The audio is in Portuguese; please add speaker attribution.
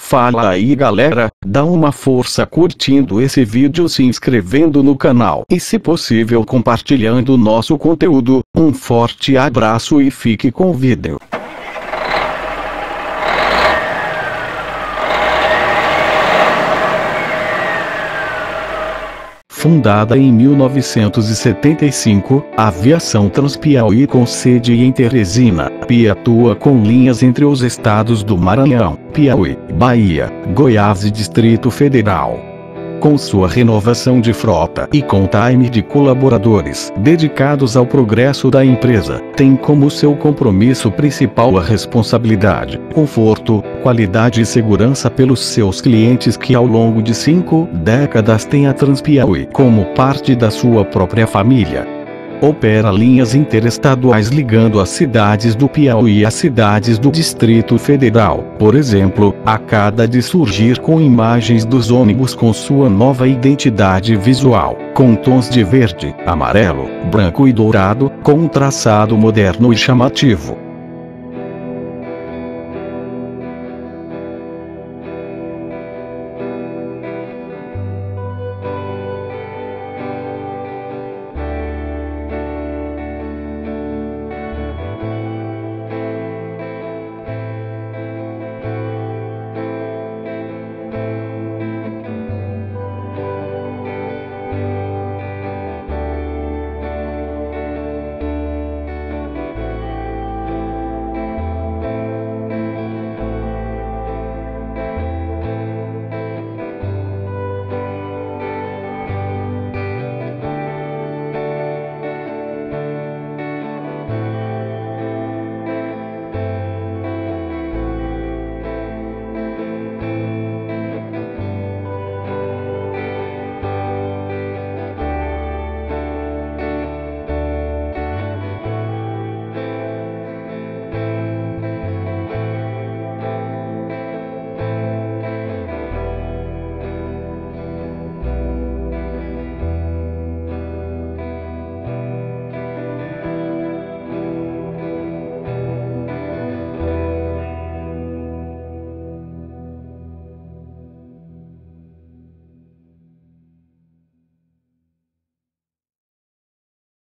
Speaker 1: Fala aí galera, dá uma força curtindo esse vídeo, se inscrevendo no canal e se possível compartilhando o nosso conteúdo. Um forte abraço e fique com o vídeo. Fundada em 1975, a Aviação Transpiauí, com sede em Teresina, Piauí, atua com linhas entre os estados do Maranhão, Piauí, Bahia, Goiás e Distrito Federal. Com sua renovação de frota e com time de colaboradores dedicados ao progresso da empresa, tem como seu compromisso principal a responsabilidade, conforto, qualidade e segurança pelos seus clientes, que ao longo de 5 décadas têm a Transpiauí como parte da sua própria família. Opera linhas interestaduais ligando as cidades do Piauí às cidades do Distrito Federal. Por exemplo, acaba de surgir com imagens dos ônibus com sua nova identidade visual, com tons de verde, amarelo, branco e dourado, com um traçado moderno e chamativo.